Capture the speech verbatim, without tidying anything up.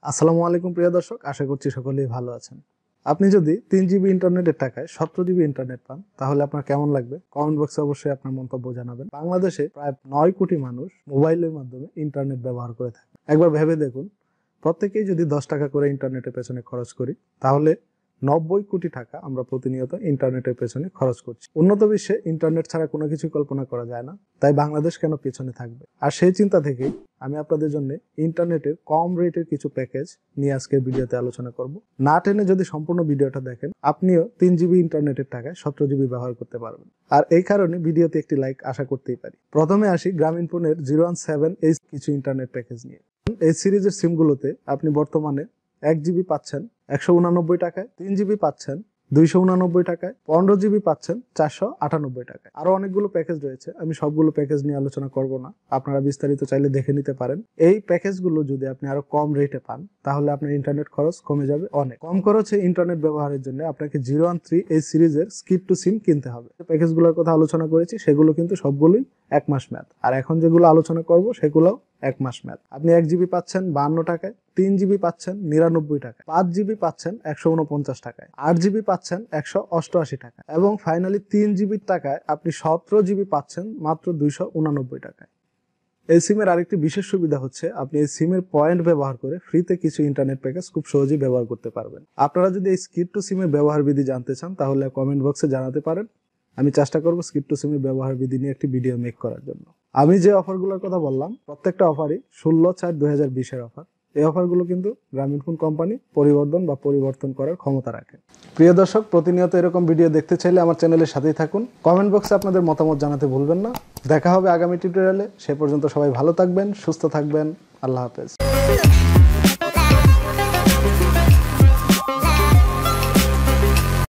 আসসালামু আলাইকুম প্রিয় দর্শক, আশা করছি সকলেই ভালো আছেন। আপনি যদি তিন জিবি ইন্টারনেটের টাকায় সতেরো জিবি ইন্টারনেট পান তাহলে আপনার কেমন লাগবে? কমেন্ট বক্সে অবশ্যই আপনার মন্তব্য জানাবেন। বাংলাদেশে প্রায় নয় কোটি মানুষ মোবাইলের মাধ্যমে ইন্টারনেট ব্যবহার করে থাকে। একবার ভেবে দেখুন, প্রত্যেকেই যদি দশ টাকা করে ইন্টারনেটের পেছনে খরচ করি তাহলে নব্বই কোটি টাকা আমরা প্রতিনিয়ত ইন্টারনেটের পেছনে খরচ করছি। উন্নত বিশ্বে ইন্টারনেট ছাড়া কোনো কিছু কল্পনা করা যায় না, তাই বাংলাদেশ কেন পেছনে থাকবে? আর সেই চিন্তা থেকেই আমি আপনাদের জন্য ইন্টারনেটের কম রেটের কিছু প্যাকেজ নিয়ে আজকের ভিডিওতে আলোচনা করব। না টেনে যদি সম্পূর্ণ ভিডিওটা দেখেন, আপনিও তিন জিবি ইন্টারনেটের টাকায় সতেরো জিবি ব্যবহার করতে পারবেন। আর এই কারণে ভিডিওতে একটি লাইক আশা করতেই পারি। প্রথমে আসি গ্রামীণফোনের জিরো ওয়ান সেভেন এই কিছু ইন্টারনেট প্যাকেজ নিয়ে। এই সিরিজের সিমগুলোতে আপনি বর্তমানে এক জিবি পাচ্ছেন একশো উনানব্বই টাকায়, তিন জিবি পাচ্ছেন দুইশো উনানব্বই টাকায়, পনেরো জিবি পাচ্ছেন চারশো আটানব্বই টাকায়। আরো অনেকগুলো প্যাকেজ রয়েছে, আমি সবগুলো প্যাকেজ নিয়ে আলোচনা করব না, আপনারা বিস্তারিত চাইলে দেখে নিতে পারেন। এই প্যাকেজগুলো যদি আপনি আরো কম রেটে পান তাহলে আপনার ইন্টারনেট খরচ কমে যাবে অনেক। কম খরচে ইন্টারনেট ব্যবহারের জন্য আপনাকে জিরো ওয়ান থ্রি এই সিরিজের স্কিপ টু সিম কিনতে হবে। প্যাকেজগুলোর কথা আলোচনা করেছি সেগুলো কিন্তু সবগুলোই এক মাস মেয়াদ, আর এখন যেগুলো আলোচনা করব সেগুলো এক মাস মেয়াদ। আপনি এক জিবি পাচ্ছেন বাহান্ন টাকায়, তিন জিবি পাচ্ছেন নিরানব্বই টাকায়, পাঁচ জিবি পাচ্ছেন একশো উনপঞ্চাশ টাকায়, আট জিবি পাচ্ছেন একশো অষ্টআশি টাকায় এবং ফাইনালি তিন জিবির টাকায় আপনি সতেরো জিবি পাচ্ছেন মাত্র দুইশো উনানব্বই টাকায়। এই সিমের আরেকটি বিশেষ সুবিধা হচ্ছে আপনি এই সিমের পয়েন্ট ব্যবহার করে ফ্রিতে কিছু ইন্টারনেট প্যাকেজ খুব সহজেই ব্যবহার করতে পারবেন। আপনারা যদি এই স্কিপ টু সিমের ব্যবহার বিধি জানতে চান তাহলে কমেন্ট বক্সে জানাতে পারেন। আমি চেষ্টা করবো স্কিপ টু সিমের ব্যবহার বিধি নিয়ে একটি ভিডিও মেক করার জন্য। আমি যে অফারগুলোর কথা বললাম প্রত্যেকটা অফারই ষোলো চার দুই হাজার বিশের অফার। এই অফারগুলো কিন্তু গ্রামীণফোন কোম্পানি পরিবর্তন বা পরিবর্তন করার ক্ষমতা রাখে। প্রিয় দর্শক, প্রতিনিয়ত এরকম ভিডিও দেখতে চাইলে আমার চ্যানেলের সাথেই থাকুন। কমেন্ট বক্সে আপনাদের মতামত জানাতে ভুলবেন না। দেখা হবে আগামী টিউটোরিয়ালে। সে পর্যন্ত সবাই ভালো থাকবেন, সুস্থ থাকবেন। আল্লাহ হাফেজ।